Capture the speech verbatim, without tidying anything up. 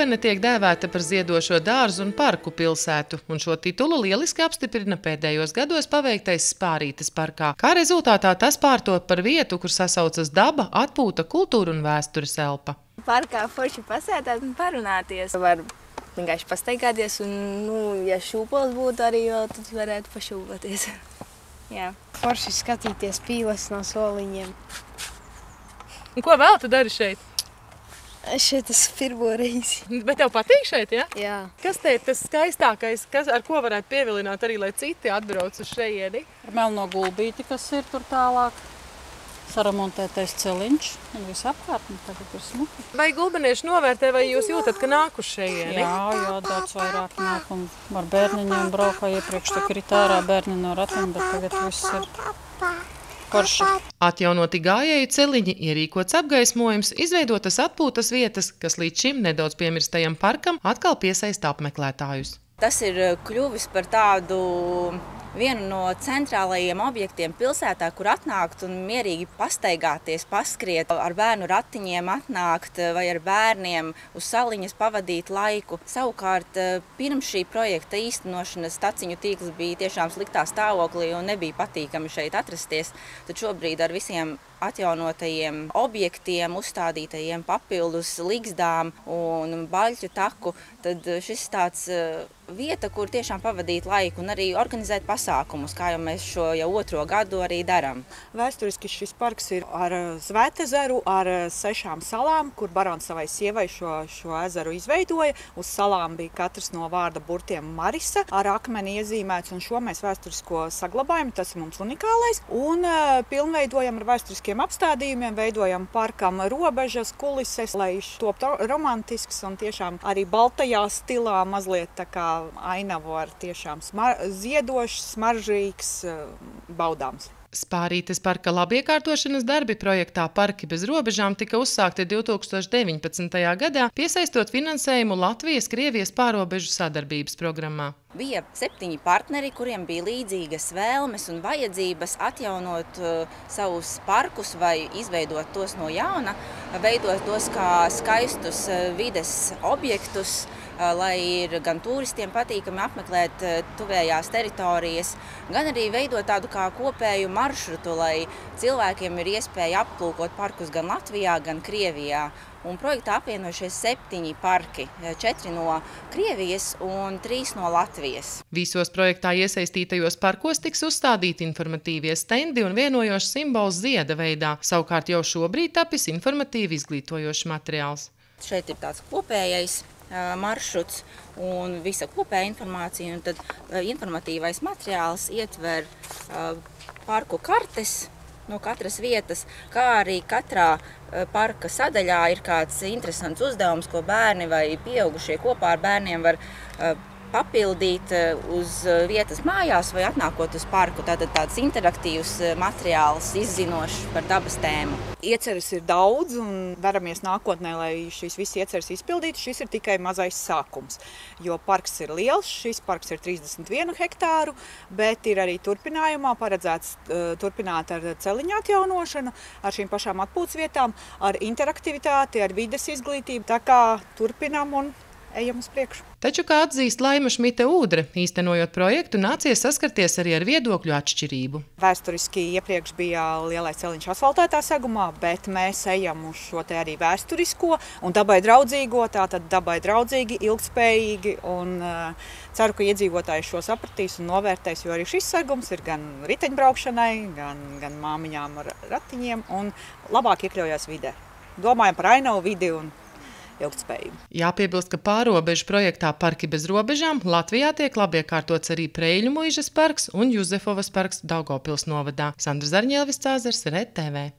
Rūtene tiek dēvēta par ziedošo dārzu un parku pilsētu, un šo titulu lieliski apstiprina pēdējos gados paveiktais Spārītes parkā. Kā rezultātā tas pārtop par vietu, kur sasaucas daba, atpūta, kultūra un vēstures elpa. Parkā forši pasētāt un parunāties. Var vienkārši pastaigāties un, nu, ja šūpols būtu arī vēl, tad varētu pašūpoties. Jā. Forši skatīties pīles no soliņiem. Un ko vēl tu dari šeit? Šeit tas pirmo reizi. Bet tev patīk šeit, ja? Jā. Kas te ir tas skaistākais, kas, ar ko varētu pievilināt arī, lai citi atbrauc uz šejieni? Ar melno gulbīti, kas ir tur tālāk. Saramontētais celiņš un viss apkārt, un tagad ir smuki. Vai gulbenieši novērtē, vai jūs jūtat, ka nāk uz šejieni? Jā, jā, daudz vairāk nāk un ar bērniņiem braukā. Iepriekš tā krīt ārā bērni no ratiem, bet tagad viss ir forši. Atjaunoti gājēju celiņi, ierīkots apgaismojums, izveidotas atpūtas vietas, kas līdz šim nedaudz piemirstajam parkam atkal piesaista apmeklētājus. Tas ir kļuvis par tādu vienu no centrālajiem objektiem pilsētā, kur atnākt un mierīgi pastaigāties, paskriet, ar bērnu ratiņiem atnākt vai ar bērniem uz saliņas pavadīt laiku. Savukārt, pirms šī projekta īstenošanas staciņu tīkls bija tiešām sliktā stāvoklī un nebija patīkami šeit atrasties, tad šobrīd ar visiem atjaunotajiem objektiem, uzstādītajiem papildus ligzdām un baļķu taku, tad šis tāds vieta, kur tiešām pavadīt laiku un arī organizēt pasākumus, kā jau mēs šo jau otro gadu arī daram. Vēsturiski šis parks ir ar Zvētezeru, ar sešām salām, kur barons savai sievai šo, šo ezeru izveidoja. Uz salām bija katrs no vārda burtiem Marisa ar akmeni iezīmēts, un šo mēs vēsturisko saglabājam, tas ir mums unikālais, un pilnveidojam ar vēsturiskiem apstādījumiem, veidojam parkam robežas, kulises, lai top romantisks un tiešām arī baltajā stilā mazliet tā kā ainavu ar tiešām smar ziedošs, smaržīgs, baudāms. Spārītes parka labiekārtošanas darbi projektā Parki bez robežām tika uzsākti divi tūkstoši deviņpadsmitajā gadā, piesaistot finansējumu Latvijas-Krievijas pārobežu sadarbības programmā. Bija septiņi partneri, kuriem bija līdzīgas vēlmes un vajadzības atjaunot uh, savus parkus vai izveidot tos no jauna, veidot tos kā skaistus uh, vides objektus, uh, lai ir gan turistiem patīkami apmeklēt uh, tuvējās teritorijas, gan arī veidot tādu kā kopēju maršrutu, lai cilvēkiem ir iespēja aplūkot parkus gan Latvijā, gan Krievijā. Un projektā apvienojušies septiņi parki, četri no Krievijas un trīs no Latvijas. Visos projektā iesaistītajos parkos tiks uzstādīti informatīvie stendi un vienojošs simbols zieda veidā. Savukārt jau šobrīd tapis informatīvi izglītojošs materiāls. Šeit ir tāds kopējais uh, maršruts un visa kopēja informācija, un tad uh, informatīvais materiāls ietver uh, parku kartes no katras vietas, kā arī katrā parka sadaļā ir kāds interesants uzdevums, ko bērni vai pieaugušie kopā ar bērniem var papildīt uz vietas mājās vai atnākot uz parku. Tātad tāds interaktīvs materiāls, izzinošs par dabas tēmu. Ieceres ir daudz un veramies nākotnē, lai šīs visas ieceres izpildītu. Šis ir tikai mazais sākums, jo parks ir liels, šis parks ir trīsdesmit vienu hektāru, bet ir arī turpinājumā paredzēts uh, turpināt ar celiņu atjaunošanu, ar šīm pašām atpūtas vietām, ar interaktivitāti, ar vides izglītību, tā kā turpinām un ejam uz priekšu. Taču, kā atzīst Laima Šmite Ūdre, īstenojot projektu, nācies saskarties arī ar viedokļu atšķirību. Vēsturiski iepriekš bija lielais celiņš asfaltētā segumā, bet mēs ejam uz šo te arī vēsturisko un dabai draudzīgo, tātad dabai draudzīgi, ilgspējīgi, un uh, ceru, ka iedzīvotāji šo sapratīs un novērtēs, jo arī šis segums ir gan riteņbraukšanai, gan, gan māmiņām ar ratiņiem un labāk iekļaujās vidē. Domājam par ainavu vidi un ilgtspējību. Jāpiebilst, ka pārobežu projektā Parki bez robežām Latvijā tiek labiekārtots arī Preļu muižas parks un Juzefovas parks Daugavpils novadā. Sandra Zarņēlvis, Cāzars, R E T V.